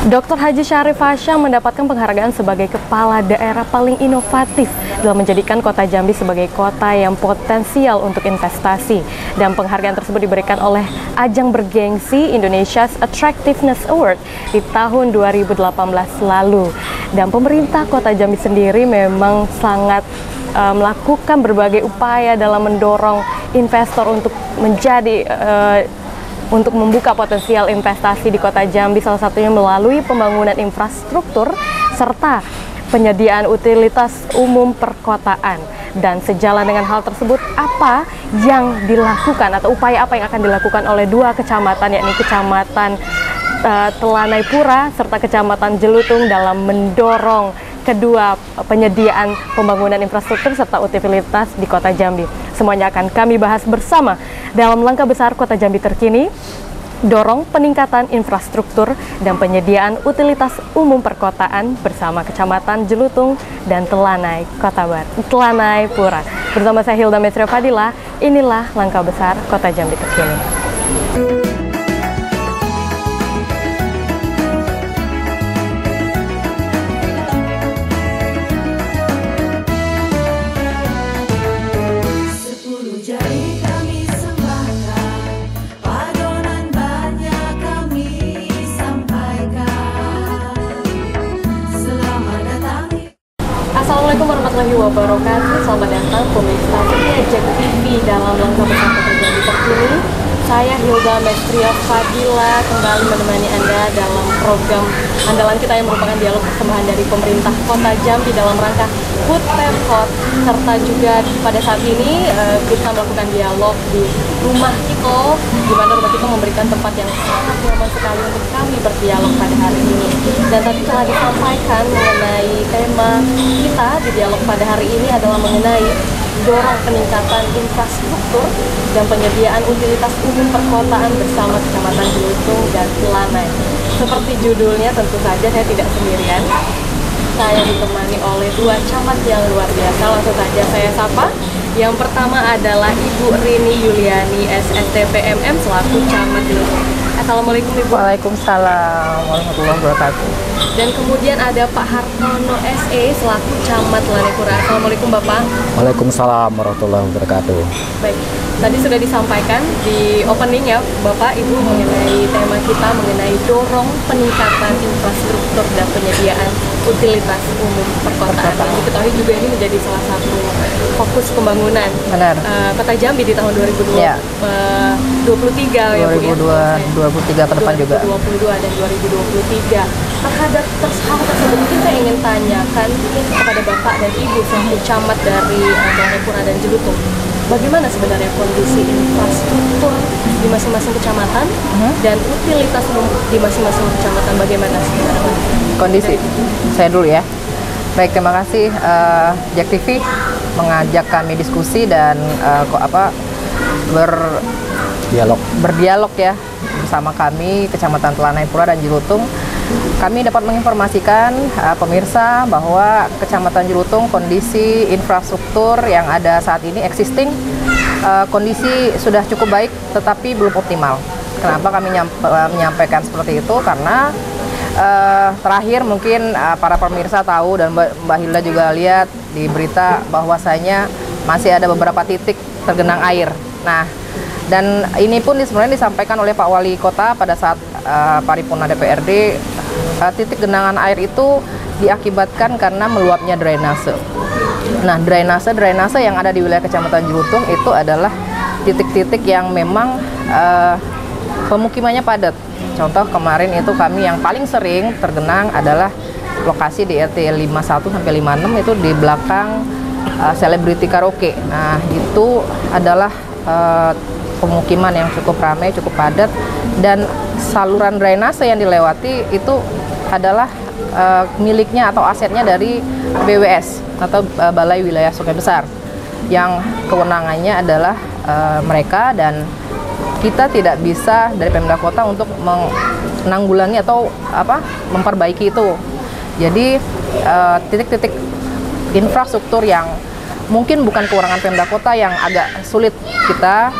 Dr. Haji Syarif Hasyam mendapatkan penghargaan sebagai kepala daerah paling inovatif dalam menjadikan kota Jambi sebagai kota yang potensial untuk investasi. Dan penghargaan tersebut diberikan oleh ajang bergengsi Indonesia's Attractiveness Award di tahun 2018 lalu. Dan pemerintah kota Jambi sendiri memang sangat melakukan berbagai upaya dalam mendorong investor untuk untuk membuka potensial investasi di kota Jambi, salah satunya melalui pembangunan infrastruktur serta penyediaan utilitas umum perkotaan. Dan sejalan dengan hal tersebut, apa yang dilakukan atau upaya apa yang akan dilakukan oleh dua kecamatan, yakni Kecamatan Telanai Pura serta Kecamatan Jelutung dalam mendorong kedua penyediaan pembangunan infrastruktur serta utilitas di kota Jambi. Semuanya akan kami bahas bersama dalam Langkah Besar Kota Jambi Terkini, dorong peningkatan infrastruktur dan penyediaan utilitas umum perkotaan bersama Kecamatan Jelutung dan Telanai Pura. Bersama saya Hilda Metria Fadila, inilah Langkah Besar Kota Jambi Terkini. Assalamualaikum warahmatullahi wabarakatuh. Selamat datang pemirsa setia JEK TV dalam Langkah Besar Kota Jambi Terkini. Saya Hilda Metria Fadila kembali menemani Anda dalam program andalan kita yang merupakan dialog persembahan dari pemerintah Kota Jambi dalam rangka HUT Pemkot, serta juga pada saat ini kita melakukan dialog di rumah kita, di mana rumah kita memberikan tempat yang sangat nyaman sekali untuk kami berdialog pada hari ini. Dan tadi telah disampaikan mengenai tema kita di dialog pada hari ini adalah mengenai dorong peningkatan infrastruktur dan penyediaan utilitas umum perkotaan bersama Kecamatan Jelutung dan Telanai. Seperti judulnya, tentu saja saya tidak sendirian. Saya ditemani oleh dua camat yang luar biasa. Langsung saja saya sapa. Yang pertama adalah Ibu Rini Yuliani, SSTP MM selaku Camat Jelutung. Assalamualaikum Ibu. Waalaikumsalam warahmatullahi wabarakatuh. Dan kemudian ada Pak Hartono SE selaku Camat Telanai Pura. Assalamualaikum Bapak. Waalaikumsalam warahmatullahi wabarakatuh. Baik, tadi sudah disampaikan di opening ya Bapak Ibu mengenai tema kita mengenai dorong peningkatan infrastruktur dan penyediaan utilitas umum perkotaan. Diketahui juga ini menjadi salah satu fokus pembangunan Kota Jambi di tahun 2023 ya Bu ya. 2023 ke depan juga. 2022 dan 2023. Terhadap hal tersebut mungkin saya ingin tanyakan kepada Bapak dan Ibu selaku camat dari Telanai Pura dan Jelutung. Bagaimana sebenarnya kondisi infrastruktur di masing-masing kecamatan dan utilitas umum di masing-masing kecamatan, bagaimana sebenarnya kondisi? Saya dulu ya. Baik, terima kasih JEK TV mengajak kami diskusi dan berdialog ya bersama kami Kecamatan Telanai Pura dan Jelutung. Kami dapat menginformasikan pemirsa bahwa Kecamatan Jelutung kondisi infrastruktur yang ada saat ini existing kondisi sudah cukup baik tetapi belum optimal. Kenapa kami menyampaikan seperti itu? Karena terakhir mungkin para pemirsa tahu dan Mbak Hilda juga lihat di berita bahwasanya masih ada beberapa titik tergenang air. Nah, dan ini pun sebenarnya disampaikan oleh Pak Wali Kota pada saat paripurna DPRD. Titik genangan air itu diakibatkan karena meluapnya drainase. Nah, drainase yang ada di wilayah Kecamatan Jelutung itu adalah titik-titik yang memang pemukimannya padat. Contoh kemarin itu kami yang paling sering tergenang adalah lokasi di RT 51 sampai 56 itu di belakang Celebrity Karaoke. Nah, itu adalah pemukiman yang cukup ramai, cukup padat, dan saluran drainase yang dilewati itu adalah miliknya atau asetnya dari BWS atau Balai Wilayah Sungai Besar, yang kewenangannya adalah mereka, dan kita tidak bisa dari Pemda Kota untuk menanggulangi atau memperbaiki itu. Jadi titik-titik infrastruktur yang mungkin bukan kewenangan Pemda Kota yang agak sulit kita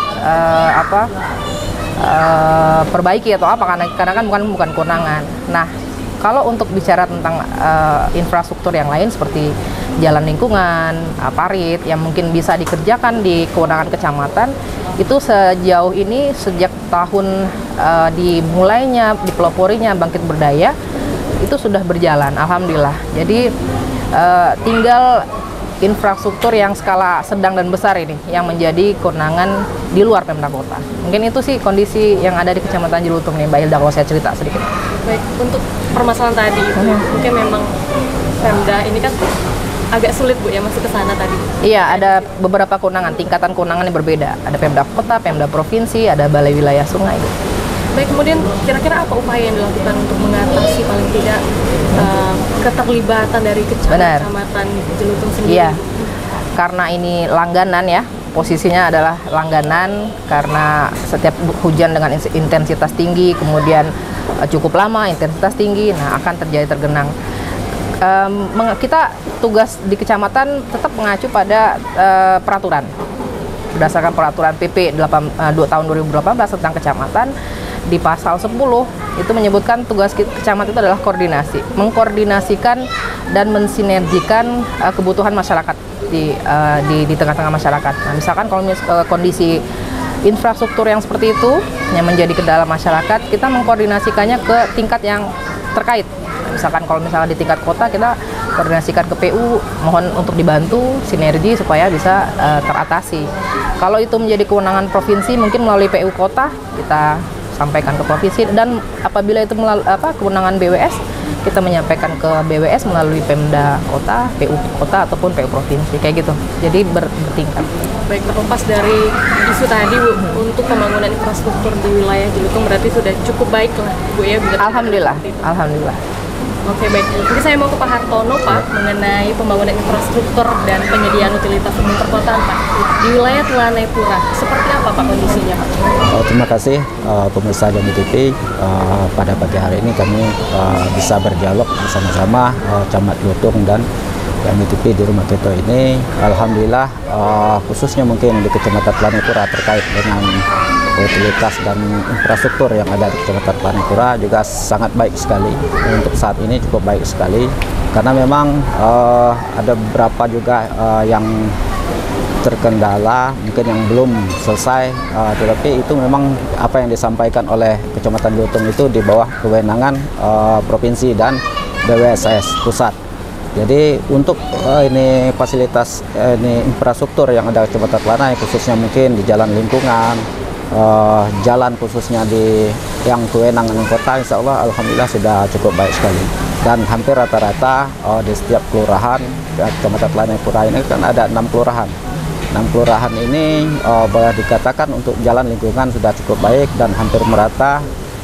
perbaiki atau apa, karena kan bukan kewenangan. Nah, Kalau untuk bicara tentang infrastruktur yang lain seperti jalan lingkungan, parit yang mungkin bisa dikerjakan di kewenangan kecamatan, itu sejauh ini sejak tahun dimulainya, dipeloporinya Bangkit Berdaya itu sudah berjalan, alhamdulillah. Jadi tinggal infrastruktur yang skala sedang dan besar ini yang menjadi kewenangan di luar Pemda Kota. Mungkin itu sih kondisi yang ada di Kecamatan Jelutung nih, Mbak Hilda, kalau saya cerita sedikit. Baik, untuk permasalahan tadi itu mungkin memang Pemda ini kan agak sulit Bu ya masuk ke sana tadi. Iya, ada beberapa kewenangan, tingkatan kewenangan yang berbeda. Ada Pemda Kota, Pemda Provinsi, ada Balai Wilayah Sungai. Baik, kemudian kira-kira apa upaya yang dilakukan untuk mengatasi paling tidak keterlibatan dari Kecamatan Jelutung sendiri? Iya, karena ini langganan ya, posisinya adalah langganan karena setiap hujan dengan intensitas tinggi, kemudian cukup lama, intensitas tinggi, nah akan terjadi tergenang. Kita tugas di kecamatan tetap mengacu pada peraturan. Berdasarkan peraturan PP 2 tahun 2018 tentang kecamatan, di pasal 10 itu menyebutkan tugas kecamatan itu adalah koordinasi, mengkoordinasikan dan mensinergikan kebutuhan masyarakat di tengah-tengah masyarakat. Nah, misalkan kalau kondisi infrastruktur yang seperti itu yang menjadi kendala masyarakat, kita mengkoordinasikannya ke tingkat yang terkait. Misalkan kalau misalnya di tingkat kota, kita koordinasikan ke PU, mohon untuk dibantu sinergi supaya bisa teratasi. Kalau itu menjadi kewenangan provinsi, mungkin melalui PU kota kita sampaikan ke provinsi, dan apabila itu melalui kewenangan BWS, kita menyampaikan ke BWS melalui Pemda Kota, PU Kota ataupun PU Provinsi, kayak gitu. Jadi bertingkat. Baik, terlepas dari isu tadi Bu, untuk pembangunan infrastruktur di wilayah Jelutung berarti sudah cukup baik lah Bu ya? Alhamdulillah, alhamdulillah. Oke, baik. Mungkin saya mau ke Pak Hartono Pak mengenai pembangunan infrastruktur dan penyediaan utilitas umum perkotaan Pak di wilayah Telanai Pura. Seperti apa Pak kondisinya Pak? Terima kasih pemirsa Jambi TV. Pada pagi hari ini kami bisa berdialog bersama-sama Camat Jelutung dan Jambi TV di Rumah Keto ini. Alhamdulillah khususnya mungkin di Kecamatan Telanai Pura terkait dengan utilitas dan infrastruktur yang ada di Kecamatan Telanai Pura juga sangat baik sekali. Untuk saat ini cukup baik sekali karena memang ada beberapa juga yang terkendala, mungkin yang belum selesai, tetapi itu memang apa yang disampaikan oleh Kecamatan Jelutung itu di bawah kewenangan provinsi dan BWSS pusat. Jadi untuk ini fasilitas ini infrastruktur yang ada di Kecamatan Telanai, khususnya mungkin di jalan lingkungan, jalan khususnya di yang kewenangan kota, insya Allah alhamdulillah sudah cukup baik sekali. Dan hampir rata-rata di setiap kelurahan Kecamatan Telanai Pura ini kan ada 6 kelurahan. 6 kelurahan ini boleh dikatakan untuk jalan lingkungan sudah cukup baik dan hampir merata,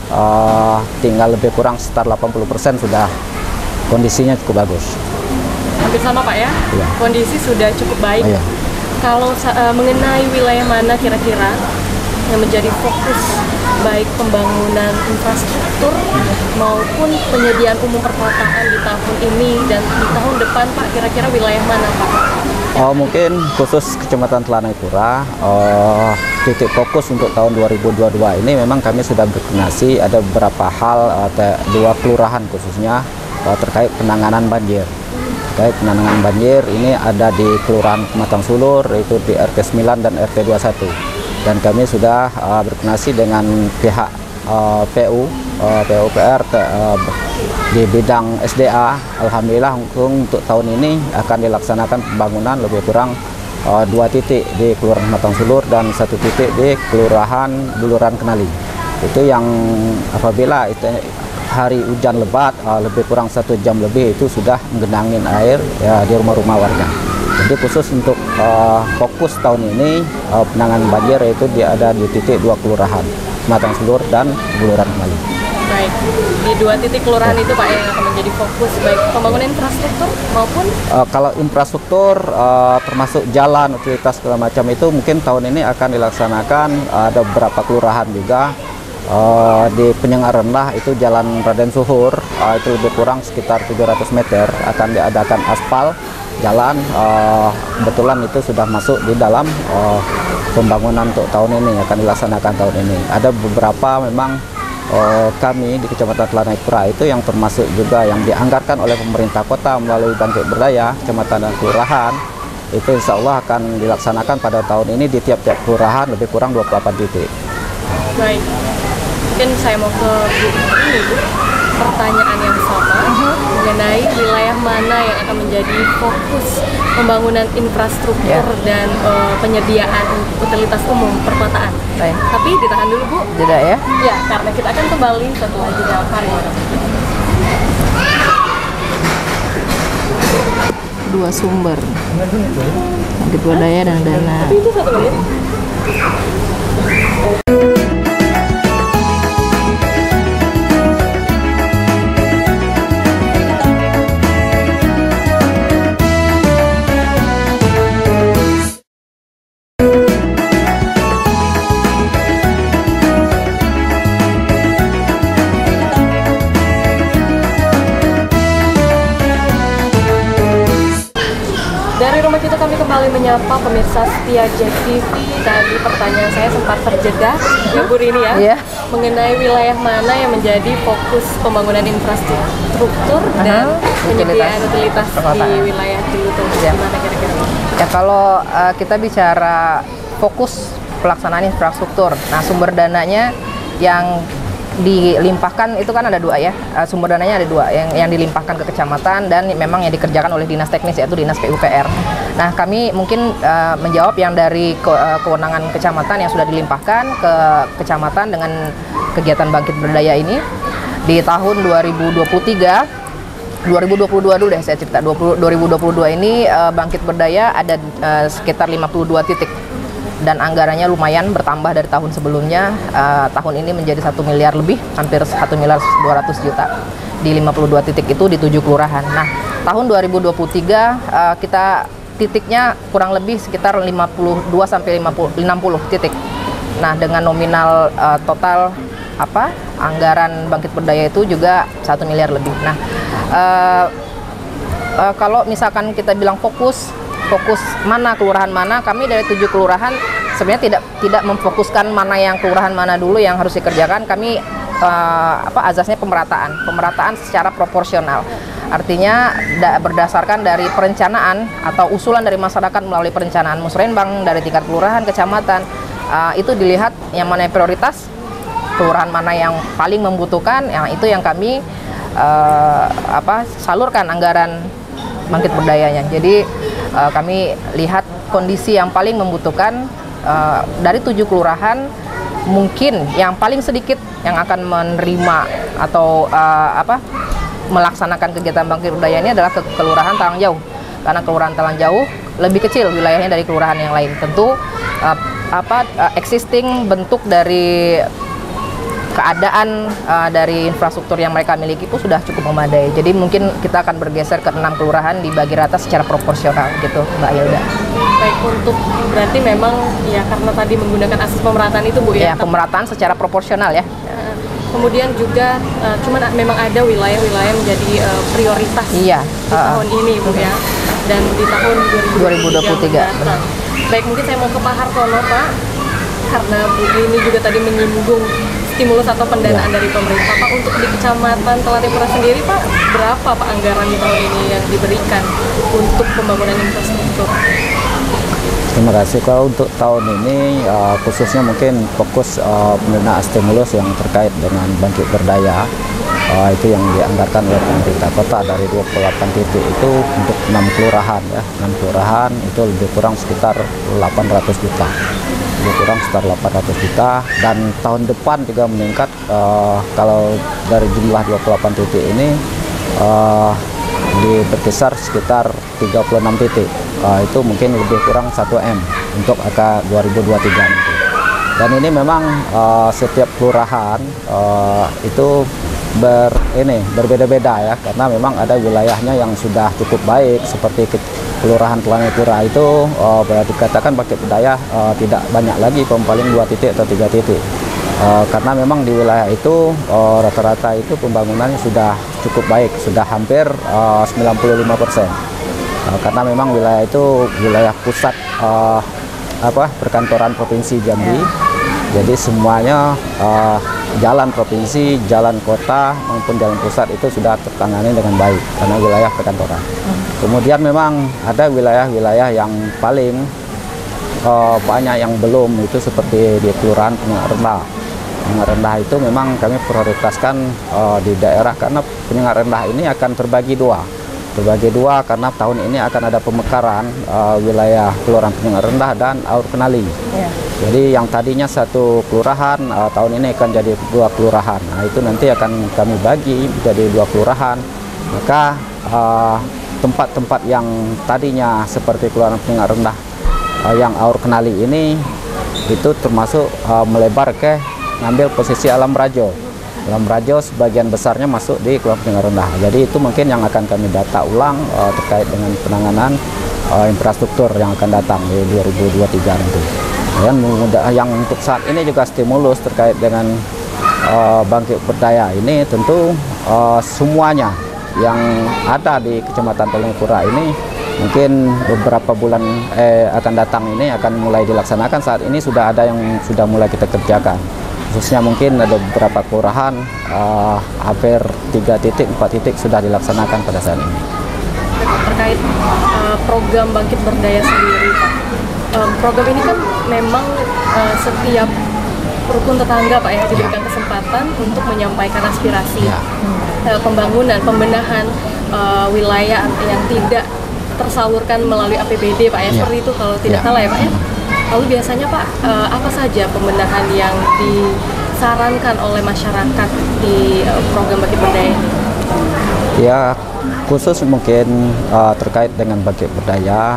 tinggal lebih kurang sekitar 80% sudah kondisinya cukup bagus. Hampir sama Pak ya? Iya. Kondisi sudah cukup baik. Iya. Kalau mengenai wilayah mana kira-kira yang menjadi fokus baik pembangunan infrastruktur maupun penyediaan umum perkotaan di tahun ini dan di tahun depan Pak, kira-kira wilayah mana Pak? Mungkin khusus Kecamatan Telanai Pura, titik fokus untuk tahun 2022 ini memang kami sudah berkoordinasi ada beberapa hal, 2 kelurahan khususnya terkait penanganan banjir. Terkait penanganan banjir ini ada di Kelurahan Pematang Sulur, yaitu di RT 9 dan RT 21. Dan kami sudah berkoordinasi dengan pihak PUPR di bidang SDA. Alhamdulillah untuk tahun ini akan dilaksanakan pembangunan lebih kurang 2 titik di Kelurahan Pematang Sulur dan 1 titik di Kelurahan Buluran Kenali. Itu yang apabila itu hari hujan lebat lebih kurang 1 jam lebih itu sudah menggenangin air ya di rumah-rumah warga. Jadi khusus untuk fokus tahun ini penanganan banjir yaitu ada di titik 2 kelurahan, Pematang Sulur dan Buluran Kenali. Baik, di 2 titik kelurahan itu Pak yang akan menjadi fokus baik pembangunan infrastruktur maupun kalau infrastruktur termasuk jalan, utilitas segala macam itu mungkin tahun ini akan dilaksanakan ada beberapa kelurahan juga. Di Penyengat Rendah itu Jalan Raden Suhur, itu lebih kurang sekitar 700 meter akan diadakan aspal jalan. Kebetulan itu sudah masuk di dalam pembangunan untuk tahun ini, akan dilaksanakan tahun ini. Ada beberapa memang kami di Kecamatan Telanai Pura itu yang termasuk juga yang dianggarkan oleh pemerintah kota melalui Bangkit Berdaya, kecamatan dan kelurahan, itu insya Allah akan dilaksanakan pada tahun ini di tiap-tiap kelurahan lebih kurang 28 titik. Baik, mungkin saya mau ke ini Bu, pertanyaan yang sama mengenai wilayah mana yang akan menjadi fokus pembangunan infrastruktur dan penyediaan utilitas umum perkotaan. Baik. Tapi ditahan dulu Bu. Jeda ya. Ya, karena kita akan kembali setelah jeda pariwara. Dua sumber, Bangkit Berdaya dan dana. Tapi itu 1 menit. Dari rumah kita kami kembali menyapa pemirsa setia JEK TV. Tadi pertanyaan saya sempat terjeda, Ibu Rini ya, mengenai wilayah mana yang menjadi fokus pembangunan infrastruktur dan penyediaan utilitas di wilayah Cilutung. Gimana kira-kira? Ya kalau kita bicara fokus pelaksanaan infrastruktur, nah sumber dananya yang dilimpahkan itu kan ada 2 ya, sumber dananya ada 2 yang dilimpahkan ke kecamatan dan memang yang dikerjakan oleh dinas teknis yaitu dinas PUPR. Nah kami mungkin menjawab yang dari kewenangan kecamatan yang sudah dilimpahkan ke kecamatan dengan kegiatan Bangkit Berdaya ini di tahun 2022 dulu deh saya cerita. 2022 ini Bangkit Berdaya ada sekitar 52 titik. Dan anggarannya lumayan bertambah dari tahun sebelumnya. Tahun ini menjadi 1 miliar lebih, hampir 1 miliar 200 juta di 52 titik itu di 7 kelurahan. Nah, tahun 2023 kita titiknya kurang lebih sekitar 52 sampai 60 titik. Nah, dengan nominal total anggaran Bangkit Berdaya itu juga 1 miliar lebih. Nah, kalau misalkan kita bilang fokus mana kelurahan mana, kami dari 7 kelurahan sebenarnya tidak memfokuskan mana yang kelurahan mana dulu yang harus dikerjakan. Kami azasnya pemerataan secara proporsional. Artinya berdasarkan dari perencanaan atau usulan dari masyarakat melalui perencanaan musrenbang dari tingkat kelurahan, kecamatan, itu dilihat yang mana yang prioritas, kelurahan mana yang paling membutuhkan, yang itu yang kami salurkan anggaran Bangkit Berdayanya. Jadi kami lihat kondisi yang paling membutuhkan dari 7 kelurahan, mungkin yang paling sedikit yang akan menerima atau melaksanakan kegiatan Bangkit Berdaya ini adalah kelurahan Talang Jauh, karena kelurahan Talang Jauh lebih kecil wilayahnya dari kelurahan yang lain. Tentu existing bentuk dari keadaan dari infrastruktur yang mereka miliki itu sudah cukup memadai. Jadi mungkin kita akan bergeser ke 6 kelurahan dibagi rata secara proporsional gitu, Mbak Hilda. Baik, untuk berarti memang ya karena tadi menggunakan asas pemerataan itu Bu ya. Ya, pemerataan secara proporsional ya. Kemudian juga cuman memang ada wilayah-wilayah menjadi prioritas di tahun ini Bu ya. Dan di tahun 2023. Baik, mungkin saya mau ke Pak Hartono Pak, karena Bu ini juga tadi menyinggung stimulus atau pendanaan dari pemerintah. Pak, untuk di Kecamatan Telanai Pura sendiri Pak, berapa Pak anggaran di tahun ini yang diberikan untuk pembangunan infrastruktur? Terima kasih. Kalau untuk tahun ini khususnya mungkin fokus pendanaan stimulus yang terkait dengan Bangkit Berdaya, itu yang dianggarkan oleh pemerintah kota dari 28 titik itu untuk 6 kelurahan ya. 6 kelurahan itu lebih kurang sekitar 800 juta. Lebih kurang sekitar 800 juta, dan tahun depan juga meningkat. Kalau dari jumlah 28 titik ini berkisar sekitar 36 titik, itu mungkin lebih kurang 1 M untuk angka 2023 nanti. Dan ini memang setiap kelurahan itu berbeda-beda ya, karena memang ada wilayahnya yang sudah cukup baik seperti Kelurahan Telanai Pura itu dikatakan Bangkit Berdaya tidak banyak lagi, paling 2 titik atau 3 titik. Karena memang di wilayah itu rata-rata itu pembangunannya sudah cukup baik, sudah hampir 95%. Karena memang wilayah itu wilayah pusat perkantoran Provinsi Jambi. Jadi semuanya jalan provinsi, jalan kota maupun jalan pusat itu sudah tertangani dengan baik karena wilayah perkantoran. Kemudian memang ada wilayah-wilayah yang paling banyak yang belum, itu seperti di Kelurahan Penyengat Rendah. Penyengat Rendah itu memang kami prioritaskan di daerah karena Penyengat Rendah ini akan terbagi dua. Terbagi dua karena tahun ini akan ada pemekaran wilayah Kelurahan Penyengat Rendah dan Aur Kenali. Yeah. Jadi yang tadinya satu kelurahan tahun ini akan jadi dua kelurahan. Nah, itu nanti akan kami bagi menjadi dua kelurahan. Maka tempat-tempat yang tadinya seperti Kelurahan Penyengat Rendah yang Aur Kenali ini itu termasuk melebar ke ngambil posisi Alam Rajo. Alam Rajo sebagian besarnya masuk di Kelurahan Penyengat Rendah. Jadi itu mungkin yang akan kami data ulang terkait dengan penanganan infrastruktur yang akan datang di 2023 nanti. Dan yang untuk saat ini juga stimulus terkait dengan bangkit berdaya ini tentu semuanya yang ada di Kecamatan Talungpura ini mungkin beberapa bulan akan datang ini akan mulai dilaksanakan. Saat ini sudah ada yang sudah mulai kita kerjakan, khususnya mungkin ada beberapa kelurahan hampir 3 titik 4 titik sudah dilaksanakan pada saat ini. Terkait program bangkit berdaya sendiri, Pak, program ini kan memang setiap rukun tetangga, Pak, ya, diberikan kesempatan untuk menyampaikan aspirasi pembangunan, pembenahan wilayah yang tidak tersalurkan melalui APBD, Pak, ya, seperti itu kalau tidak salah ya, Pak, ya. Lalu biasanya, Pak, apa saja pembenahan yang disarankan oleh masyarakat di program bangkit berdaya ini? Ya, khusus mungkin terkait dengan bangkit berdaya,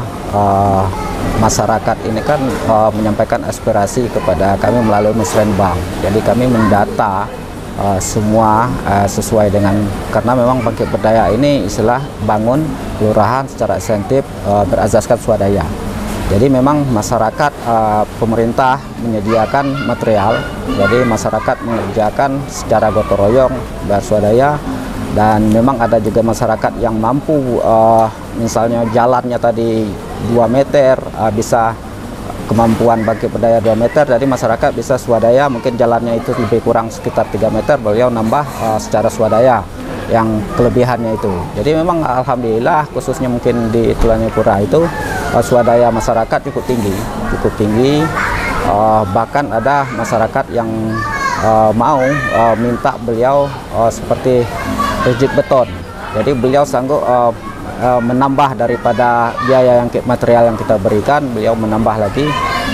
masyarakat ini kan menyampaikan aspirasi kepada kami melalui musrenbang. Jadi kami mendata semua sesuai dengan, karena memang bangkit berdaya ini istilah bangun kelurahan secara insentif berazaskan swadaya. Jadi memang masyarakat, pemerintah menyediakan material, jadi masyarakat mengerjakan secara gotong royong berswadaya. Dan memang ada juga masyarakat yang mampu, misalnya jalannya tadi 2 meter, bisa kemampuan bangkit berdaya 2 meter, jadi masyarakat bisa swadaya, mungkin jalannya itu lebih kurang sekitar 3 meter, beliau nambah secara swadaya yang kelebihannya itu. Jadi memang alhamdulillah khususnya mungkin di Talungpura itu swadaya masyarakat cukup tinggi, bahkan ada masyarakat yang mau minta beliau seperti rigid beton. Jadi beliau sanggup menambah daripada biaya yang material yang kita berikan, beliau menambah lagi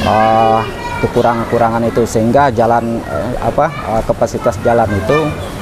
kekurangan-kekurangan itu sehingga jalan kapasitas jalan itu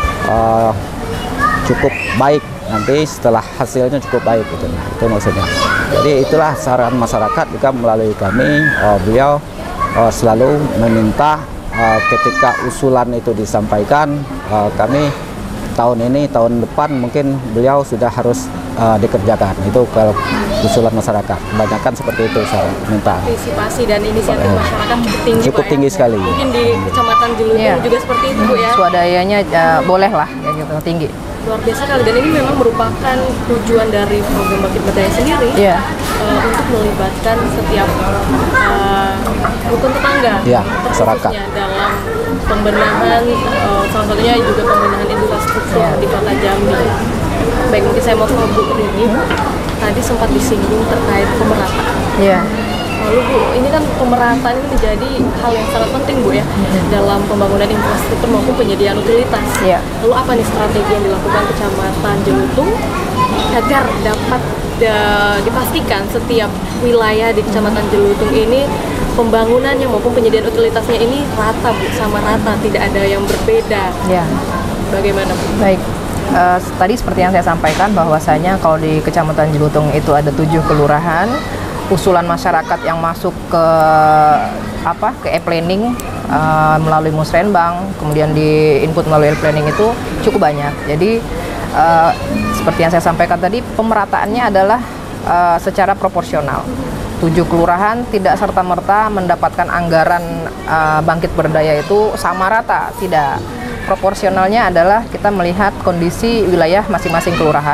cukup baik, nanti setelah hasilnya cukup baik gitu. Itu maksudnya. Jadi itulah saran masyarakat juga melalui kami, beliau selalu meminta ketika usulan itu disampaikan, kami tahun ini, tahun depan mungkin beliau sudah harus dikerjakan. Itu kalau usulan masyarakat, kebanyakan seperti itu saya minta. Partisipasi dan inisiatif masyarakat cukup tinggi, cukup Pak, tinggi ya? sekali. Mungkin di Kecamatan Jelutong juga seperti itu, Bu, ya? Swadayanya boleh lah, ya gitu, tinggi. Luar biasa kali, dan ini memang merupakan tujuan dari program bangkit berdaya sendiri, untuk melibatkan setiap rukun tetangga, masyarakat dalam pembenahan, salah satunya juga pembenahan infrastruktur di Kota Jambi. Baik, mungkin saya mau ke Bu Rini. Tadi sempat disinggung terkait pemerataan. Lalu Bu, ini kan pemerataan ini menjadi hal yang sangat penting, Bu, ya, dalam pembangunan infrastruktur maupun penyediaan utilitas. Lalu apa nih strategi yang dilakukan Kecamatan Jelutong agar dapat dipastikan setiap wilayah di Kecamatan Jelutong ini pembangunannya maupun penyediaan utilitasnya ini rata, Bu, sama rata, tidak ada yang berbeda. Bagaimana, Bu? Baik. Tadi seperti yang saya sampaikan bahwasanya kalau di Kecamatan Jelutong itu ada 7 kelurahan, usulan masyarakat yang masuk ke e-planning melalui musrenbang, kemudian di input melalui e-planning itu cukup banyak. Jadi seperti yang saya sampaikan tadi, pemerataannya adalah secara proporsional. 7 kelurahan tidak serta-merta mendapatkan anggaran bangkit berdaya itu sama rata, tidak. Proporsionalnya adalah kita melihat kondisi wilayah masing-masing kelurahan.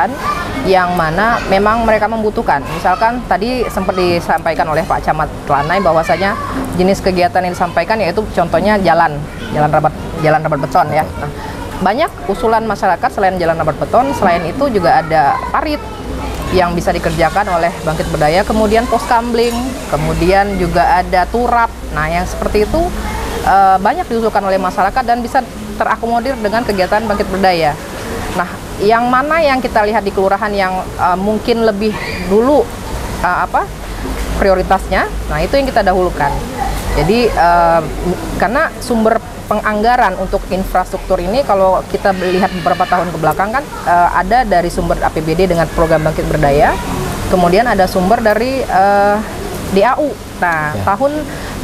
yang mana memang mereka membutuhkan. Misalkan tadi sempat disampaikan oleh Pak Camat Telanai bahwasanya jenis kegiatan yang disampaikan yaitu contohnya jalan rabat beton ya. Nah, banyak usulan masyarakat selain jalan rabat beton, selain itu juga ada parit yang bisa dikerjakan oleh Bangkit Berdaya, kemudian pos kambling, kemudian juga ada turap. Nah, yang seperti itu banyak diusulkan oleh masyarakat dan bisa terakomodir dengan kegiatan Bangkit Berdaya. Nah, yang mana yang kita lihat di kelurahan yang mungkin lebih dulu prioritasnya, nah itu yang kita dahulukan. Jadi karena sumber penganggaran untuk infrastruktur ini kalau kita lihat beberapa tahun ke belakang kan ada dari sumber APBD dengan program Bangkit Berdaya, kemudian ada sumber dari DAU. Nah, tahun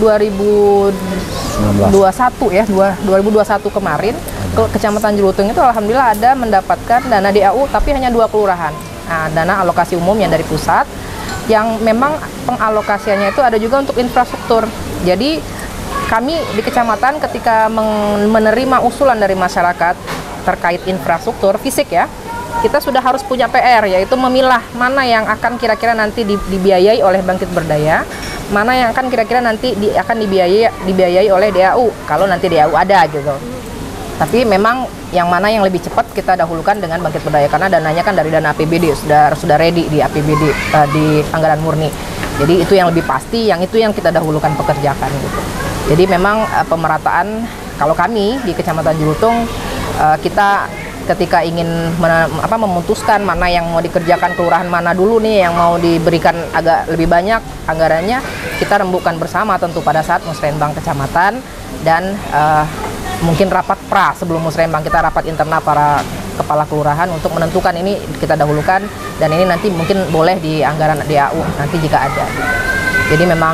2021 ya, 2021 kemarin Kecamatan Jelutung itu alhamdulillah ada mendapatkan dana DAU tapi hanya 2 kelurahan. Nah, dana alokasi umum yang dari pusat yang memang pengalokasiannya itu ada juga untuk infrastruktur. Jadi kami di kecamatan ketika menerima usulan dari masyarakat terkait infrastruktur fisik ya, kita sudah harus punya PR, yaitu memilah mana yang akan kira-kira nanti dibiayai oleh Bangkit Berdaya, mana yang akan kira-kira nanti akan dibiayai oleh DAU kalau nanti DAU ada gitu. Tapi memang yang mana yang lebih cepat kita dahulukan dengan Bangkit Berdaya karena dananya kan dari dana APBD sudah ready di APBD di anggaran murni. Jadi itu yang lebih pasti, yang itu yang kita dahulukan pekerjakan gitu. Jadi memang pemerataan kalau kami di Kecamatan Jelutung kita ketika ingin memutuskan mana yang mau dikerjakan kelurahan mana dulu nih yang mau diberikan agak lebih banyak anggarannya, kita rembukan bersama tentu pada saat musrenbang kecamatan dan mungkin rapat pra sebelum musrenbang kita rapat internal para kepala kelurahan untuk menentukan ini kita dahulukan dan ini nanti mungkin boleh di anggaran DAU nanti jika ada. Jadi memang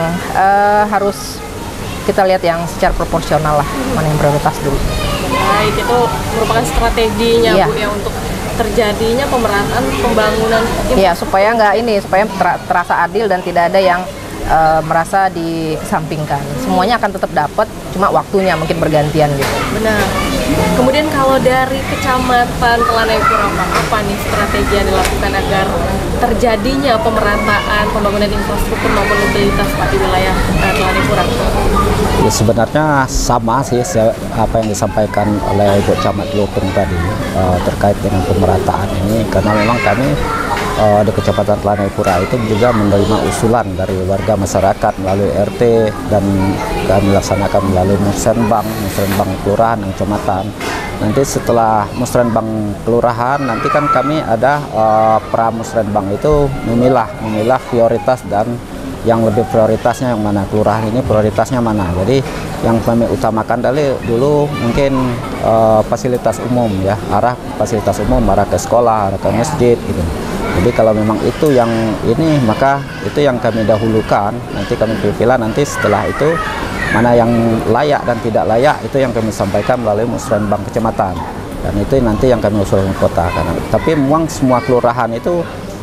harus kita lihat yang secara proporsional lah mana yang prioritas dulu. Baik, itu merupakan strateginya Bu ya untuk terjadinya pemerataan pembangunan. Iya, supaya supaya terasa adil dan tidak ada yang merasa dikesampingkan. Semuanya akan tetap dapat, cuma waktunya mungkin bergantian gitu. Benar. Kemudian kalau dari Kecamatan Telanai Pura, apa nih strategi yang dilakukan agar terjadinya pemerataan pembangunan infrastruktur maupun mobilitas Pak di wilayah Telanai Pura? Ya, sebenarnya sama sih apa yang disampaikan oleh Ibu Camat Jelutung tadi terkait dengan pemerataan ini, karena memang kami di Kecamatan Telanai Pura itu juga menerima usulan dari warga masyarakat melalui RT dan kami laksanakan melalui musrenbang kelurahan dan kecamatan. Nanti setelah musrenbang kelurahan nanti kan kami ada pra musrenbang itu memilah prioritas dan yang lebih prioritasnya yang mana, kelurahan ini prioritasnya mana. Jadi yang kami utamakan dulu mungkin fasilitas umum ya, arah fasilitas umum, arah ke sekolah, arah ke masjid gitu. Jadi kalau memang itu yang ini, maka itu yang kami dahulukan. Nanti kami pilih nanti setelah itu mana yang layak dan tidak layak itu yang kami sampaikan melalui musrenbang kecamatan. Dan itu nanti yang kami usulkan kota. Tapi memang semua kelurahan itu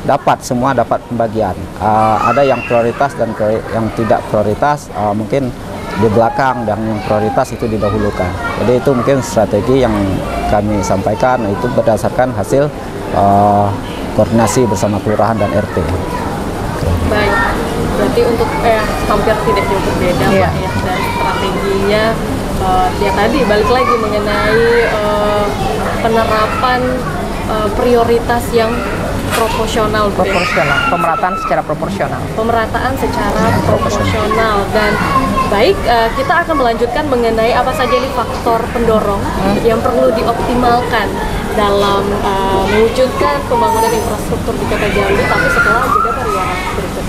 semua dapat pembagian. Ada yang prioritas dan yang tidak prioritas mungkin di belakang, dan yang prioritas itu didahulukan. Jadi itu mungkin strategi yang kami sampaikan, itu berdasarkan hasil koordinasi bersama kelurahan dan RT. Baik, berarti untuk hampir tidak jauh berbeda Pak ya dari strateginya. Ya tadi balik lagi mengenai penerapan prioritas yang proporsional, pemerataan secara proporsional. Pemerataan secara proporsional dan baik, kita akan melanjutkan mengenai apa saja nih faktor pendorong yang perlu dioptimalkan dalam mewujudkan pembangunan infrastruktur di Kota Jambi, tapi setelah jeda pariwara berikut.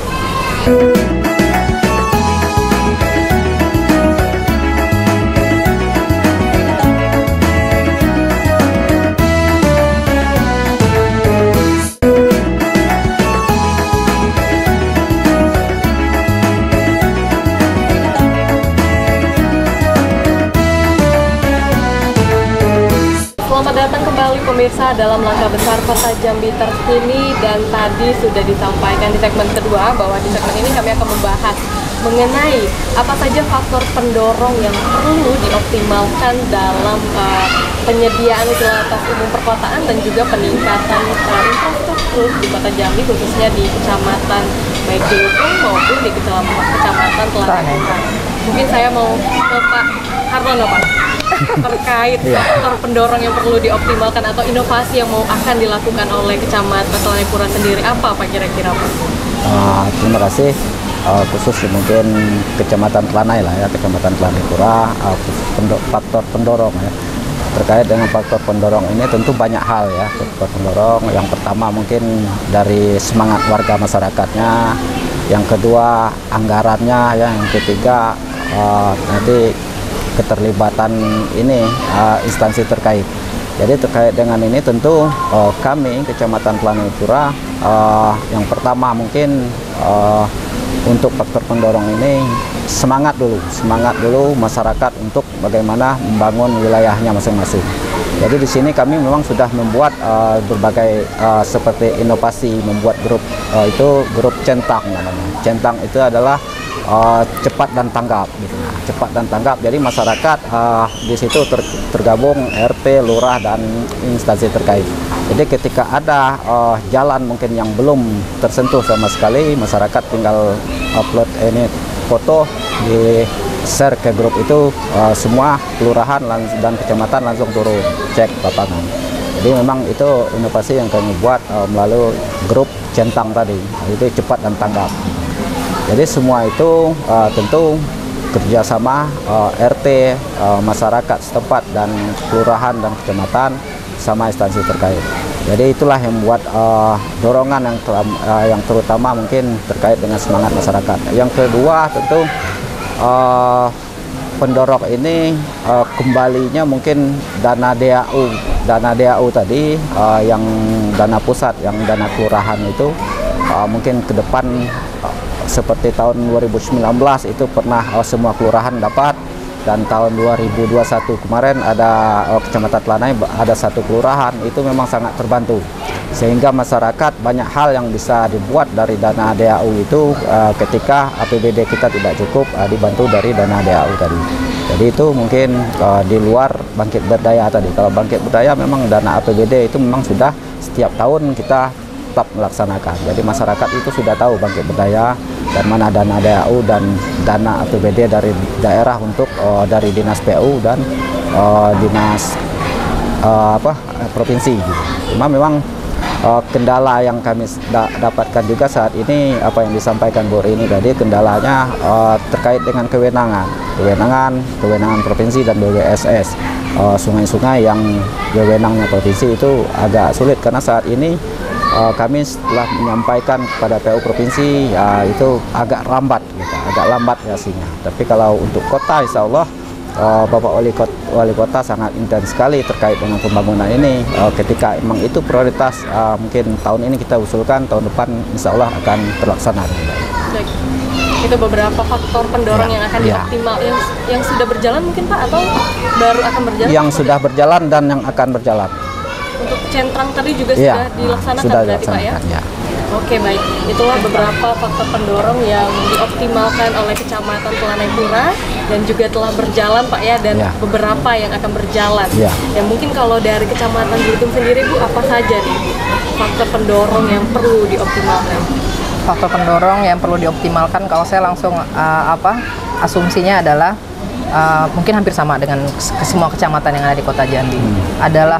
Selamat datang kembali pemirsa pemirsa, dalam langkah besar Kota Jambi terkini, dan tadi sudah disampaikan di segmen kedua bahwa di segmen ini kami akan membahas mengenai apa saja faktor pendorong yang perlu dioptimalkan dalam penyediaan utilitas umum perkotaan dan juga peningkatan infrastruktur di Kota Jambi, khususnya di kecamatan baik Cilutung maupun di kecamatan Telanai. Mungkin saya mau ke Pak Hartono, Pak, terkait faktor pendorong yang perlu dioptimalkan atau inovasi yang akan dilakukan oleh Kecamatan Telanai Pura sendiri, apa Pak kira-kira, Pak? Terima kasih. Khusus mungkin Kecamatan Telanai lah ya, Kecamatan Telanai Pura, faktor pendorong ya. Terkait dengan faktor pendorong ini tentu banyak hal ya. Faktor pendorong yang pertama mungkin dari semangat warga masyarakatnya, yang kedua anggarannya ya, yang ketiga nanti keterlibatan ini instansi terkait. Jadi terkait dengan ini tentu kami Kecamatan Telanai Pura yang pertama mungkin untuk faktor pendorong ini semangat dulu masyarakat untuk bagaimana membangun wilayahnya masing-masing. Jadi di sini kami memang sudah membuat berbagai seperti inovasi, membuat grup itu grup centang namanya. Centang itu adalah cepat dan tanggap gitu. Cepat dan tanggap. Jadi masyarakat di situ tergabung RT, lurah dan instansi terkait. Jadi ketika ada jalan mungkin yang belum tersentuh sama sekali, masyarakat tinggal upload ini foto, di share ke grup itu, semua kelurahan dan kecamatan langsung turun cek lapangan. Jadi memang itu inovasi yang kami buat melalui grup centang tadi, itu cepat dan tanggap. Jadi semua itu tentu kerjasama RT, masyarakat setempat dan kelurahan dan kecamatan sama instansi terkait. Jadi itulah yang membuat dorongan yang terutama mungkin terkait dengan semangat masyarakat. Yang kedua tentu pendorong ini kembalinya mungkin dana DAU tadi, yang dana pusat, yang dana kelurahan itu mungkin ke depan seperti tahun 2019 itu pernah semua kelurahan dapat, dan tahun 2021 kemarin ada Kecamatan Telanai ada satu kelurahan, itu memang sangat terbantu, sehingga masyarakat banyak hal yang bisa dibuat dari dana DAU itu ketika APBD kita tidak cukup, dibantu dari dana DAU tadi. Jadi itu mungkin di luar bangkit berdaya tadi. Kalau bangkit berdaya memang dana APBD itu memang sudah setiap tahun kita tetap melaksanakan. Jadi masyarakat itu sudah tahu bangkit berdaya dan mana dana DAU dan dana APBD dari daerah untuk dari dinas PU dan dinas provinsi gitu. Cuma memang kendala yang kami dapatkan juga saat ini, apa yang disampaikan Bu Rini tadi, kendalanya terkait dengan kewenangan provinsi dan BWSS. Sungai-sungai yang wewenangnya provinsi itu agak sulit, karena saat ini kami setelah menyampaikan kepada PU provinsi itu agak lambat hasilnya. Tapi kalau untuk kota, insya Allah Bapak Wali Kota sangat intens sekali terkait dengan pembangunan ini. Ketika memang itu prioritas, mungkin tahun ini kita usulkan, tahun depan insya Allah akan terlaksana. Baik. Itu beberapa faktor pendorong yang akan dioptimal, yang sudah berjalan mungkin Pak, atau baru akan berjalan? Yang sudah berjalan dan yang akan berjalan. Untuk centang tadi juga sudah dilaksanakan berarti Pak ya? Ya. Oke, baik. Itulah beberapa faktor pendorong yang dioptimalkan oleh Kecamatan Telanai Pura dan juga telah berjalan Pak ya, dan beberapa yang akan berjalan. Dan mungkin kalau dari Kecamatan Cilutung sendiri Bu, apa saja nih faktor pendorong yang perlu dioptimalkan? Faktor pendorong yang perlu dioptimalkan, kalau saya langsung asumsinya adalah mungkin hampir sama dengan semua kecamatan yang ada di Kota Jambi, adalah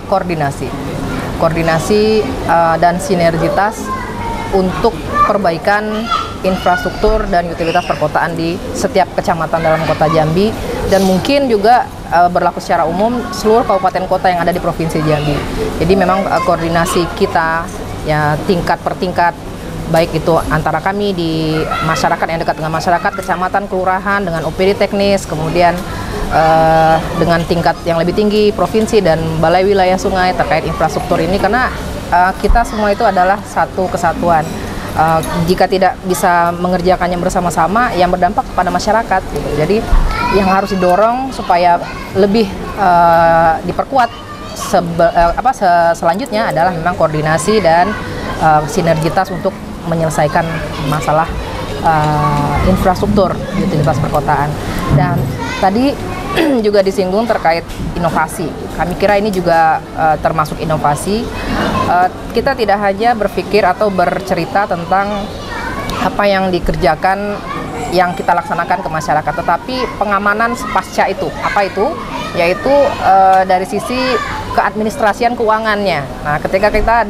koordinasi dan sinergitas untuk perbaikan infrastruktur dan utilitas perkotaan di setiap kecamatan dalam Kota Jambi, dan mungkin juga berlaku secara umum seluruh kabupaten kota yang ada di Provinsi Jambi. Jadi memang koordinasi kita ya tingkat per tingkat, baik itu antara kami di masyarakat yang dekat dengan masyarakat, kecamatan, kelurahan, dengan OPD teknis, kemudian dengan tingkat yang lebih tinggi, provinsi dan balai wilayah sungai terkait infrastruktur ini, karena kita semua itu adalah satu kesatuan. Jika tidak bisa mengerjakannya bersama-sama, yang berdampak kepada masyarakat gitu. Jadi yang harus didorong supaya lebih diperkuat selanjutnya adalah memang koordinasi dan sinergitas untuk menyelesaikan masalah infrastruktur di utilitas perkotaan. Dan tadi juga disinggung terkait inovasi. Kami kira ini juga termasuk inovasi. Kita tidak hanya berpikir atau bercerita tentang apa yang dikerjakan, yang kita laksanakan ke masyarakat, tetapi pengamanan pasca itu. Apa itu? Yaitu dari sisi keadministrasian keuangannya. Nah, ketika kita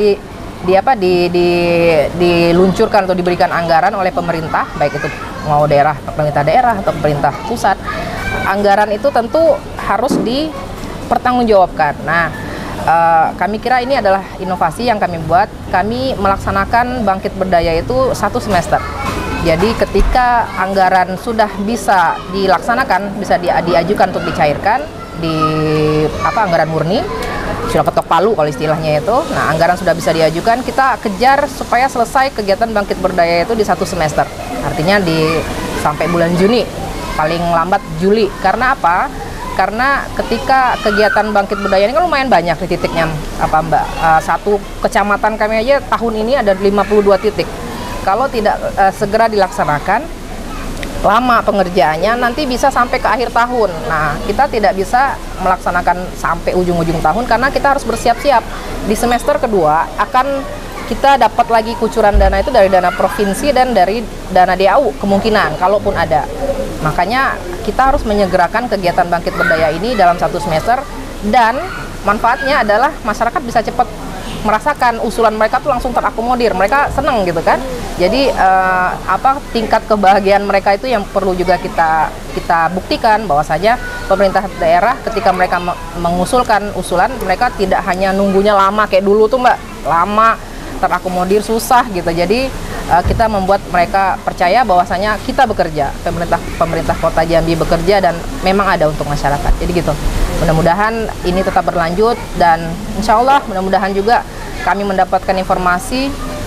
diluncurkan atau diberikan anggaran oleh pemerintah, baik itu mau pemerintah daerah atau pemerintah pusat, anggaran itu tentu harus dipertanggungjawabkan. Nah, kami kira ini adalah inovasi yang kami buat. Kami melaksanakan Bangkit Berdaya itu 1 semester. Jadi ketika anggaran sudah bisa dilaksanakan, bisa diajukan untuk dicairkan di anggaran murni, sudah ketok palu kalau istilahnya itu. Nah, anggaran sudah bisa diajukan, kita kejar supaya selesai kegiatan Bangkit Berdaya itu di 1 semester. Artinya sampai bulan Juni, paling lambat Juli. Karena apa? Karena ketika kegiatan Bangkit Berdaya ini kan lumayan banyak di titiknya, Mbak. Satu kecamatan kami aja tahun ini ada 52 titik. Kalau tidak segera dilaksanakan, lama pengerjaannya, nanti bisa sampai ke akhir tahun. Nah, kita tidak bisa melaksanakan sampai ujung-ujung tahun karena kita harus bersiap-siap. Di semester kedua akan kita dapat lagi kucuran dana itu dari dana provinsi dan dari dana DAU kemungkinan, kalaupun ada. Makanya kita harus menyegerakan kegiatan Bangkit Berdaya ini dalam 1 semester, dan manfaatnya adalah masyarakat bisa cepat merasakan usulan mereka tuh langsung terakomodir, mereka seneng gitu kan. Jadi tingkat kebahagiaan mereka itu yang perlu juga kita buktikan, bahwasanya pemerintah daerah ketika mereka mengusulkan usulan, mereka tidak hanya nunggunya lama kayak dulu tuh Mbak, lama terakomodir susah gitu. Jadi kita membuat mereka percaya bahwasanya kita bekerja, pemerintah Kota Jambi bekerja dan memang ada untuk masyarakat. Jadi gitu. Mudah-mudahan ini tetap berlanjut, dan insya Allah mudah-mudahan juga kami mendapatkan informasi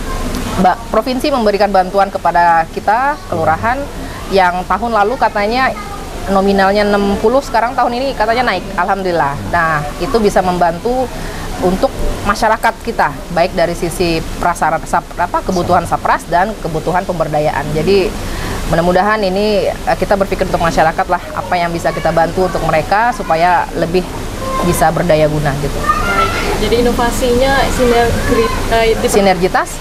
provinsi memberikan bantuan kepada kita kelurahan yang tahun lalu katanya nominalnya 60, sekarang tahun ini katanya naik, alhamdulillah. Nah, itu bisa membantu untuk masyarakat kita, baik dari sisi prasarana kebutuhan sapras dan kebutuhan pemberdayaan. Jadi mudah-mudahan ini kita berpikir untuk masyarakat lah, apa yang bisa kita bantu untuk mereka supaya lebih bisa berdaya guna gitu. Baik. Jadi inovasinya sinergitas.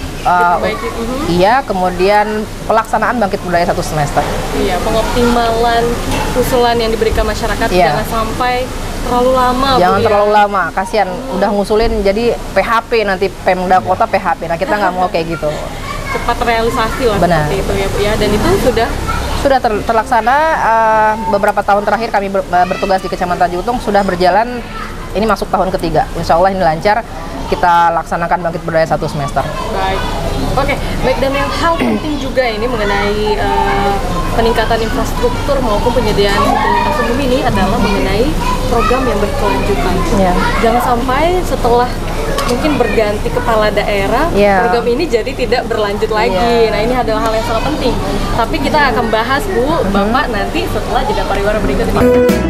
Iya, kemudian pelaksanaan Bangkit Berdaya 1 semester. Iya, pengoptimalan usulan yang diberikan masyarakat, jangan sampai terlalu lama. Jangan terlalu lama, kasihan udah ngusulin jadi PHP nanti Pemda Kota PHP. Nah, kita nggak mau kayak gitu. Cepat realisasi lah. Benar. Seperti itu ya Bu ya. Dan itu sudah terlaksana. Beberapa tahun terakhir kami bertugas di Kecamatan Julutung sudah berjalan. Ini masuk tahun ketiga. Insya Allah ini lancar. Kita laksanakan Bangkit Berdaya 1 semester. Baik. Oke, baik. Dan yang hal penting juga ini mengenai peningkatan infrastruktur maupun penyediaan utilitas umum ini adalah mengenai program yang berkelanjutan. Ya. Jangan sampai setelah mungkin berganti kepala daerah, program ini jadi tidak berlanjut lagi. Nah, ini adalah hal yang sangat penting. Tapi kita akan bahas Bu, Bapak nanti setelah jeda pariwara berikut ini.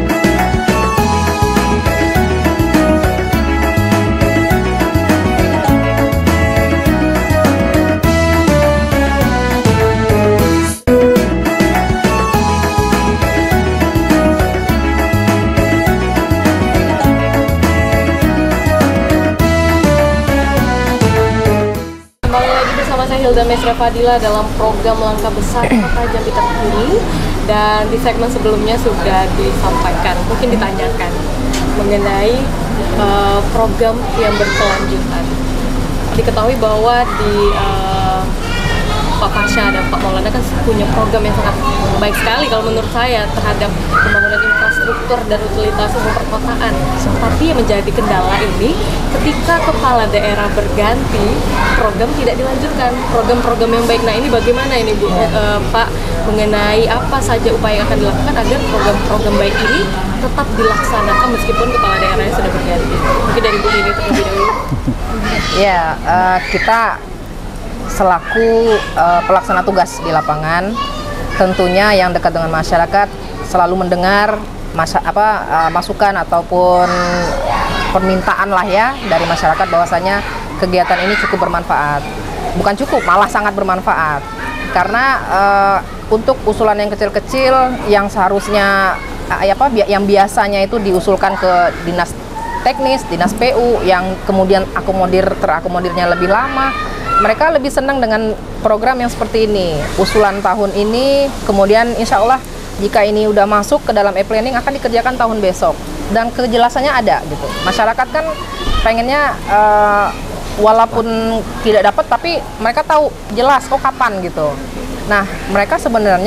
Hilda Mesra Fadila dalam program Langkah Besar Kota Jambi Terpilih, dan di segmen sebelumnya sudah disampaikan, mungkin ditanyakan mengenai program yang berkelanjutan. Diketahui bahwa di Pak Pasha dan Pak Maulana kan punya program yang sangat baik sekali kalau menurut saya terhadap pembangunan infrastruktur dan utilitas umum perkotaan. Tapi yang menjadi kendala ini ketika kepala daerah berganti, program tidak dilanjutkan, program-program yang baik. Nah, ini bagaimana ini Bu, Pak, mengenai apa saja upaya yang akan dilakukan agar program-program baik ini tetap dilaksanakan meskipun kepala daerahnya sudah berganti? Mungkin dari Bu ini terlebih dahulu. Ya, kita selaku pelaksana tugas di lapangan, tentunya yang dekat dengan masyarakat selalu mendengar masukan ataupun permintaan lah ya dari masyarakat bahwasanya kegiatan ini cukup bermanfaat. Bukan cukup, malah sangat bermanfaat. Karena untuk usulan yang kecil-kecil yang seharusnya yang biasanya itu diusulkan ke dinas teknis, dinas PU yang kemudian terakomodirnya lebih lama, mereka lebih senang dengan program yang seperti ini. Usulan tahun ini, kemudian insya Allah jika ini udah masuk ke dalam e-planning akan dikerjakan tahun besok dan kejelasannya ada gitu. Masyarakat kan pengennya walaupun tidak dapat tapi mereka tahu jelas kapan gitu. Nah, mereka sebenarnya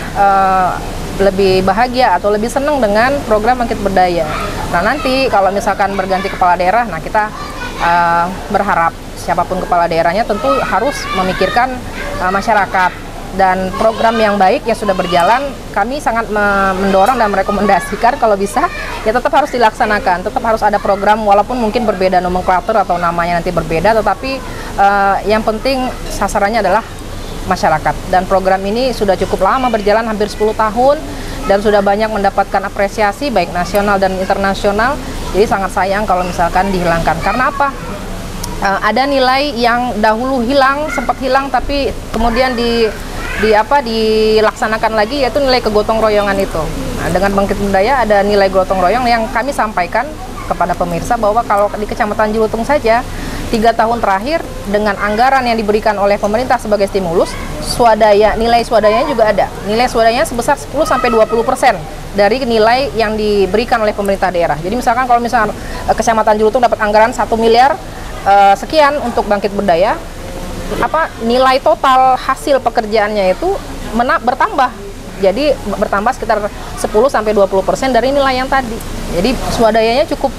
lebih bahagia atau lebih senang dengan program Bangkit Berdaya. Nah, nanti kalau misalkan berganti kepala daerah, nah kita berharap siapapun kepala daerahnya tentu harus memikirkan masyarakat, dan program yang baik yang sudah berjalan kami sangat mendorong dan merekomendasikan kalau bisa ya tetap harus dilaksanakan, tetap harus ada program walaupun mungkin berbeda nomenklatur atau namanya nanti berbeda, tetapi yang penting sasarannya adalah masyarakat. Dan program ini sudah cukup lama berjalan, hampir 10 tahun, dan sudah banyak mendapatkan apresiasi baik nasional dan internasional. Jadi sangat sayang kalau misalkan dihilangkan. Karena apa? Ada nilai yang dahulu sempat hilang tapi kemudian dilaksanakan lagi, yaitu nilai kegotong royongan itu. Nah, dengan Bangkit Berdaya ada nilai gotong royong yang kami sampaikan kepada pemirsa bahwa kalau di Kecamatan Jelutung saja 3 tahun terakhir dengan anggaran yang diberikan oleh pemerintah sebagai stimulus, nilai swadayanya juga ada. Nilai swadayanya sebesar 10-20% dari nilai yang diberikan oleh pemerintah daerah. Jadi misalkan kalau misalkan Kecamatan Jelutung dapat anggaran 1 miliar sekian untuk Bangkit Berdaya, nilai total hasil pekerjaannya itu bertambah. Jadi bertambah sekitar 10-20% dari nilai yang tadi. Jadi swadayanya cukup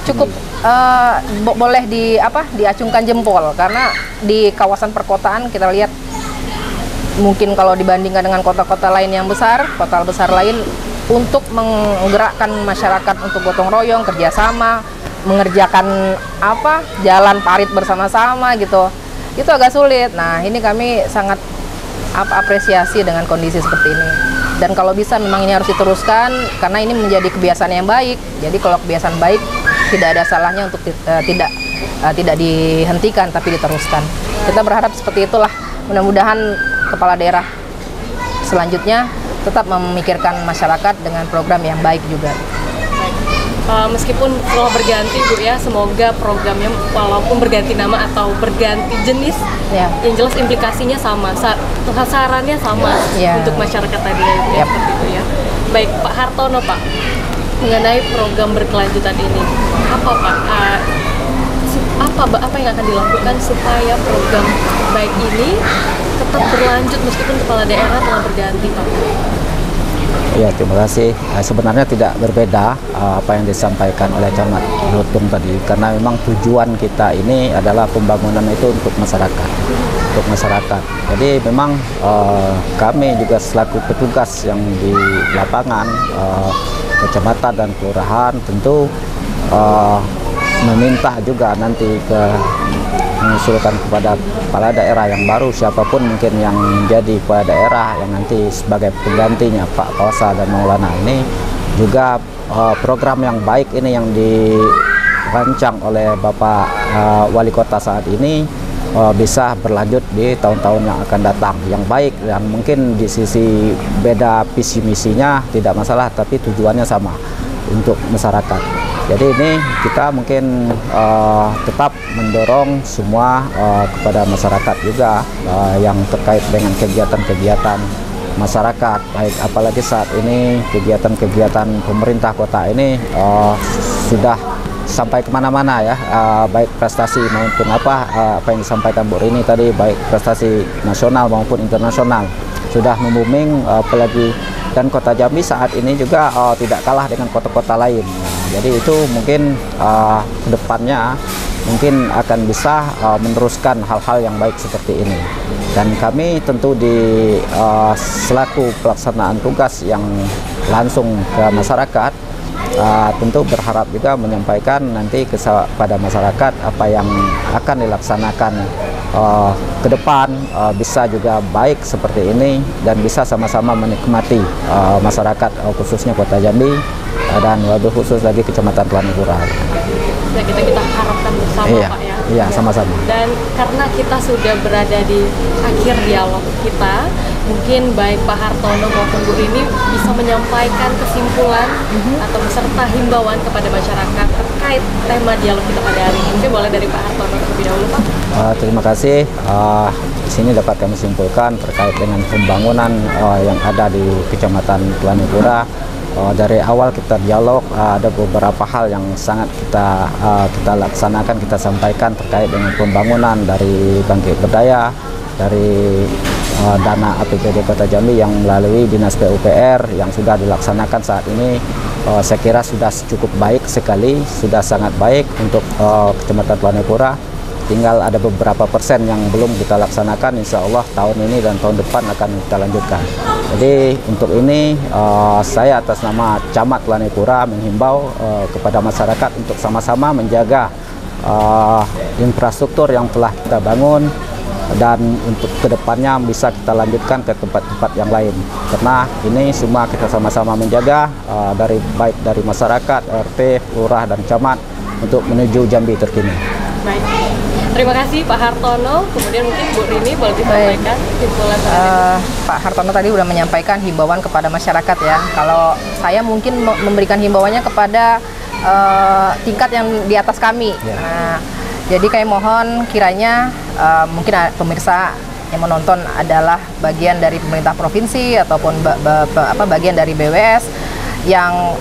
boleh diacungkan jempol, karena di kawasan perkotaan kita lihat mungkin kalau dibandingkan dengan kota-kota lain yang besar, kota besar lain untuk menggerakkan masyarakat untuk gotong royong, kerjasama, mengerjakan jalan parit bersama-sama gitu, itu agak sulit. Nah, ini kami sangat apresiasi dengan kondisi seperti ini. Dan kalau bisa memang ini harus diteruskan karena ini menjadi kebiasaan yang baik. Jadi kalau kebiasaan baik tidak ada salahnya untuk tidak dihentikan tapi diteruskan. Kita berharap seperti itulah. Mudah-mudahan kepala daerah selanjutnya tetap memikirkan masyarakat dengan program yang baik juga. Meskipun telah berganti Bu ya, semoga programnya walaupun berganti nama atau berganti jenis, yang jelas implikasinya sama, sasarannya sama untuk masyarakat tadi ya, seperti itu ya. Baik Pak Hartono, Pak, mengenai program berkelanjutan ini, apa yang akan dilakukan supaya program baik ini tetap berlanjut meskipun kepala daerah telah berganti, Pak? Ya, terima kasih. Sebenarnya tidak berbeda apa yang disampaikan oleh Camat Jelutung tadi, karena memang tujuan kita ini adalah pembangunan itu untuk masyarakat, Jadi memang kami juga selaku petugas yang di lapangan, kecamatan dan kelurahan tentu meminta juga nanti mengusulkan kepada kepala daerah yang baru, siapapun mungkin yang menjadi kepala daerah yang nanti sebagai penggantinya Pak Kawasa dan Maulana ini, juga program yang baik ini yang dirancang oleh Bapak Wali Kota saat ini bisa berlanjut di tahun-tahun yang akan datang, yang baik, yang mungkin di sisi beda visi misinya tidak masalah, tapi tujuannya sama untuk masyarakat. Jadi ini kita mungkin tetap mendorong semua kepada masyarakat juga yang terkait dengan kegiatan-kegiatan masyarakat, baik apalagi saat ini kegiatan-kegiatan pemerintah kota ini sudah sampai kemana-mana ya, baik prestasi maupun apa yang disampaikan Bu Rini tadi, baik prestasi nasional maupun internasional sudah membooming, apalagi dan Kota Jambi saat ini juga tidak kalah dengan kota-kota lain. Jadi itu mungkin kedepannya mungkin akan bisa meneruskan hal-hal yang baik seperti ini. Dan kami tentu selaku pelaksanaan tugas yang langsung ke masyarakat, tentu berharap juga menyampaikan nanti kepada masyarakat apa yang akan dilaksanakan ke depan bisa juga baik seperti ini dan bisa sama-sama menikmati masyarakat khususnya Kota Jambi dan wabil khusus lagi Kecamatan Telanegara. ya kita harapkan bersama Iya, Pak ya. iya, sama-sama. Dan karena kita sudah berada di akhir dialog kita, mungkin baik Pak Hartono maupun Bu Rini bisa menyampaikan kesimpulan atau beserta himbauan kepada masyarakat terkait tema dialog kita pada hari ini. Mungkin boleh dari Pak Hartono terlebih dahulu, Pak. Terima kasih. Di sini dapat kami simpulkan terkait dengan pembangunan yang ada di Kecamatan Planipura. Dari awal kita dialog, ada beberapa hal yang sangat kita laksanakan, kita sampaikan terkait dengan pembangunan dari Bangkit Berdaya, dari dana APBD Kota Jambi yang melalui Dinas PUPR yang sudah dilaksanakan saat ini. Saya kira sudah cukup baik sekali, sudah sangat baik untuk Kecamatan Planipura. Tinggal ada beberapa persen yang belum kita laksanakan, insya Allah tahun ini dan tahun depan akan kita lanjutkan. Jadi untuk ini saya atas nama Camat Planipura menghimbau kepada masyarakat untuk sama-sama menjaga infrastruktur yang telah kita bangun dan untuk kedepannya bisa kita lanjutkan ke tempat-tempat yang lain. Karena ini semua kita sama-sama menjaga baik dari masyarakat, RT, lurah dan camat untuk menuju Jambi terkini. Baik. Terima kasih Pak Hartono. Kemudian mungkin Bu Rini boleh disampaikan kesimpulan. Pak Hartono tadi sudah menyampaikan himbauan kepada masyarakat ya. Kalau saya mungkin memberikan himbauannya kepada tingkat yang di atas kami. Ya. Nah, jadi kami mohon kiranya mungkin pemirsa yang menonton adalah bagian dari pemerintah provinsi ataupun bagian dari BWS yang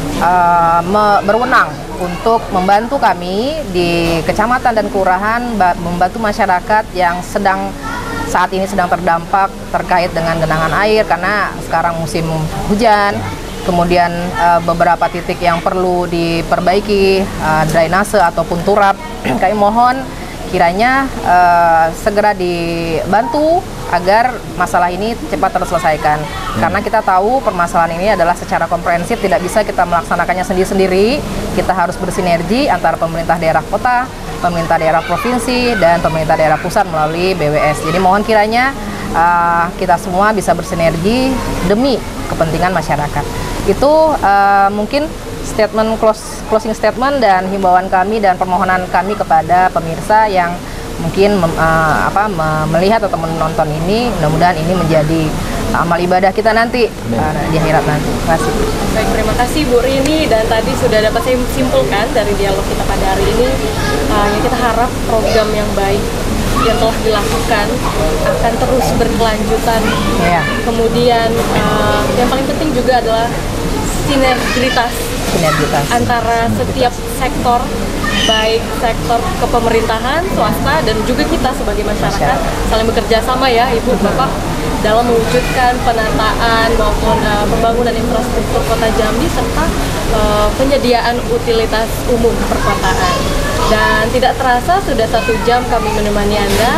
berwenang untuk membantu kami di kecamatan dan kelurahan, membantu masyarakat yang saat ini sedang terdampak terkait dengan genangan air karena sekarang musim hujan. Kemudian beberapa titik yang perlu diperbaiki, drainase ataupun turap. Kami mohon kiranya segera dibantu agar masalah ini cepat terselesaikan. Karena kita tahu permasalahan ini adalah secara komprehensif, tidak bisa kita melaksanakannya sendiri-sendiri. Kita harus bersinergi antara pemerintah daerah kota, pemerintah daerah provinsi, dan pemerintah daerah pusat melalui BWS. Jadi mohon kiranya kita semua bisa bersinergi demi kepentingan masyarakat. Itu mungkin closing statement dan himbauan kami dan permohonan kami kepada pemirsa yang mungkin melihat atau menonton ini. Mudah-mudahan ini menjadi amal ibadah kita nanti di akhirat nanti. Terima kasih. Baik, terima kasih Bu Rini, dan tadi sudah dapat saya simpulkan dari dialog kita pada hari ini. Kita harap program yang baik yang telah dilakukan akan terus berkelanjutan. Ya. Kemudian yang paling penting juga adalah sinergitas antara setiap sektor, baik sektor kepemerintahan, swasta, dan juga kita sebagai masyarakat saling bekerja sama ya Ibu Bapak dalam mewujudkan penataan maupun pembangunan infrastruktur Kota Jambi serta penyediaan utilitas umum perkotaan. Dan tidak terasa sudah 1 jam kami menemani Anda.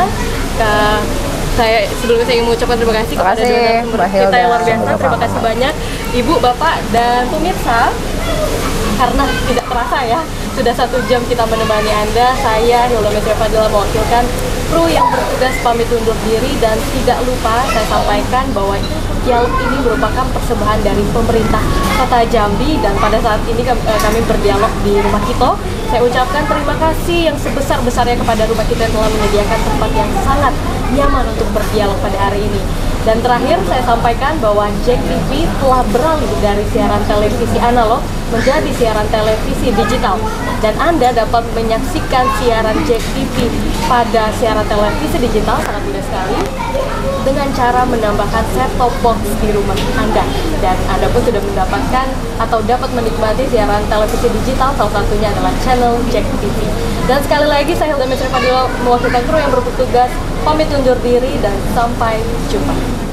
Sebelumnya saya ingin mengucapkan terima kasih kepada donor kita yang luar biasa. Terima kasih banyak Ibu, Bapak, dan pemirsa. Karena tidak terasa ya, sudah 1 jam kita menemani Anda. Saya Hilda Mestria Fadila mewakilkan kru yang bertugas pamit undur diri, dan tidak lupa saya sampaikan bahwa dialog ini merupakan persembahan dari pemerintah Kota Jambi, dan pada saat ini kami berdialog di Rumah Kito. Saya ucapkan terima kasih yang sebesar-besarnya kepada Rumah Kito yang telah menyediakan tempat yang sangat nyaman untuk berdialog pada hari ini. Dan terakhir saya sampaikan bahwa JEK TV telah beralih dari siaran televisi analog menjadi siaran televisi digital, dan Anda dapat menyaksikan siaran JEK TV pada siaran televisi digital sangat mudah sekali dengan cara menambahkan set-top box di rumah Anda, dan Anda pun sudah mendapatkan atau dapat menikmati siaran televisi digital, salah satunya adalah channel JEK TV. Dan sekali lagi saya Hilda Mestria Fadila mewakilkan kru yang bertugas pamit undur diri, dan sampai jumpa.